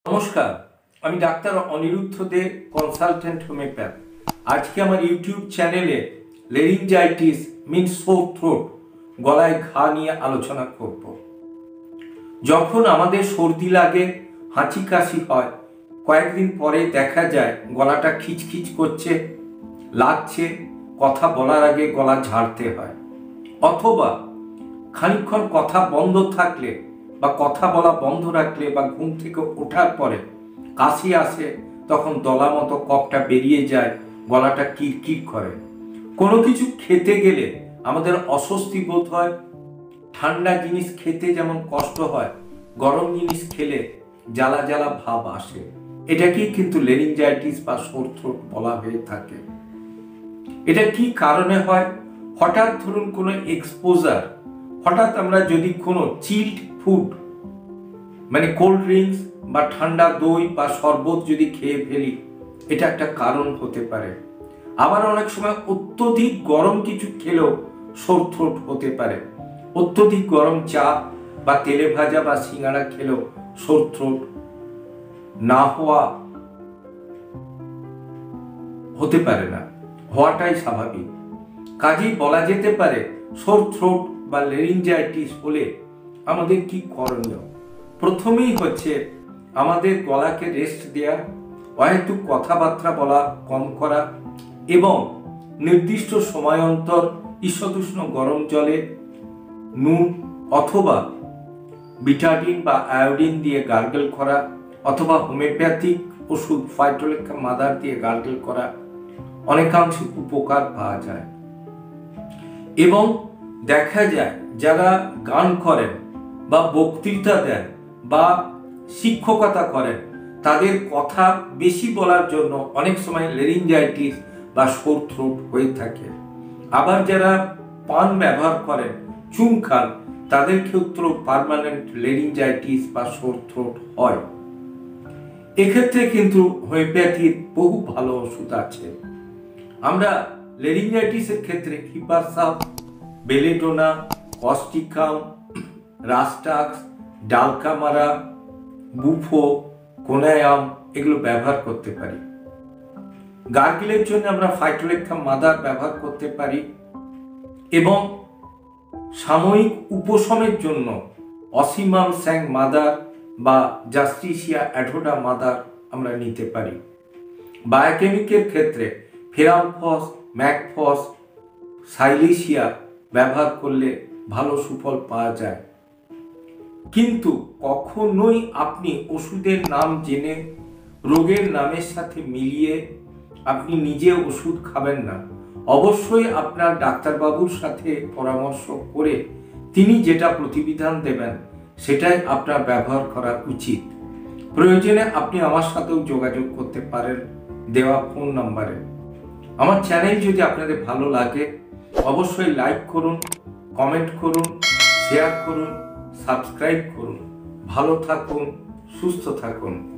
নমস্কার, আমি doctor Anirudhha De, consultant homoeopath. আজকে আমার ইউটিউব চ্যানেলে লেরিঞ্জাইটিস মিন্স সোর থ্রোট, গলায় ঘা নিয়ে আলোচনা করব। যখন আমাদের সর্দি লাগে, হাঁচি কাশি হয়, কয়েকদিন পরে দেখা যায় গলাটা খিচখিচ করছে, লাগছে, কথা বলার আগে গলা ঝাড়তে হয়, অথবা খানিকক্ষণ কথা বন্ধ থাকলে বা কথা বলা বন্ধ রাখলে বা ঘুম থেকে ওঠার পরে কাশি আসে, তখন দলা মতো কফটা বেরিয়ে যায়, গলাটা কিরকির করে। কোনো কিছু খেতে গেলে আমাদের অস্বস্তি বোধ হয়। ঠান্ডা জিনিস খেতে যেমন কষ্ট হয়, গরম জিনিস খেলে জ্বালা জ্বালা ভাব আসে। এটাকেই কিন্তু লেরিঞ্জাইটিস বা সোর থ্রোট বলা হয়ে থাকে। এটা কি কারণে হয়? হঠাৎ ধরুন কোনো এক্সপোজার, হঠাৎ আমরা যদি কোনো চিল্ড ফুড মানে কোল্ড ড্রিঙ্কস বা ঠান্ডা দই বা শরবত যদি খেয়ে ফেলি, এটা একটা কারণ হতে পারে। আবার অনেক সময় অত্যধিক গরম কিছু খেলেও সোর থ্রোট হতে পারে। অত্যধিক গরম চা বা তেলে ভাজা বা সিঙ্গাড়া খেলেও সোর থ্রোট না হতে পারে না, হওয়াটাই স্বাভাবিক। কাজেই বলা যেতে পারে সোর থ্রোট বা লেরিঞ্জাইটিস হলে আমাদের কি করণীয়। প্রথমেই হচ্ছে আমাদের গলাকে রেস্ট দেওয়া, অহেতুক কথাবার্তা বলা কম করা এবং নির্দিষ্ট সময় অন্তর ঈষদুষ্ণ গরম জলে নুন অথবা বিটাডিন বা আয়োডিন দিয়ে গার্গল করা, অথবা হোমিওপ্যাথিক ওষুধ ফাইটোলেক্কা মাদার দিয়ে গার্গল করা, অনেকাংশে উপকার পাওয়া যায়। এবং দেখা যায় যারা গান করেন বা বক্তৃতা দেন বা শিক্ষকতা করেন, তাদের কথা বেশি বলার জন্য অনেক সময় লেরিঞ্জাইটিস বা সোর থ্রোট হয়ে থাকে। আবার যারা পান ব্যবহার করেন, চুন খান, তাদের ক্ষেত্রেও পার্মানেন্ট লেরিঞ্জাইটিস বা সোর থ্রোট হয়। এক্ষেত্রে কিন্তু হোমিওপ্যাথির বহু ভালো ওষুধ আছে। আমরা লেরিঞ্জাইটিসের ক্ষেত্রে hepar sulph, belladonna, causticum, rhus tox, dulcamara, bufo, conium এগুলো ব্যবহার করতে পারি। গার্গিলের জন্য আমরা ফাইটোলেক্কা মাদার ব্যবহার করতে পারি এবং সাময়িক উপশমের জন্য অসিমাম স্যাং মাদার বা জাস্টিসিয়া অ্যাডোডা মাদার আমরা নিতে পারি। বায়োকেমিকের ক্ষেত্রে ফেরামফস, ম্যাকফস, সাইলিসিয়া ব্যবহার করলে ভালো সুফল পাওয়া যায়। কিন্তু কখনোই আপনি ওষুধের নাম জেনে রোগের নামের সাথে মিলিয়ে আপনি নিজে ওষুধ খাবেন না। অবশ্যই আপনার ডাক্তারবাবুর সাথে পরামর্শ করে তিনি যেটা প্রতিবিধান দেবেন সেটাই আপনার ব্যবহার করা উচিত। প্রয়োজনে আপনি আমার সাথেও যোগাযোগ করতে পারেন দেওয়া ফোন নাম্বারে। আমার চ্যানেল যদি আপনাদের ভালো লাগে অবশ্যই লাইক করুন, কমেন্ট করুন, শেয়ার করুন, সাবস্ক্রাইব করুন। ভালো থাকুন, সুস্থ থাকুন।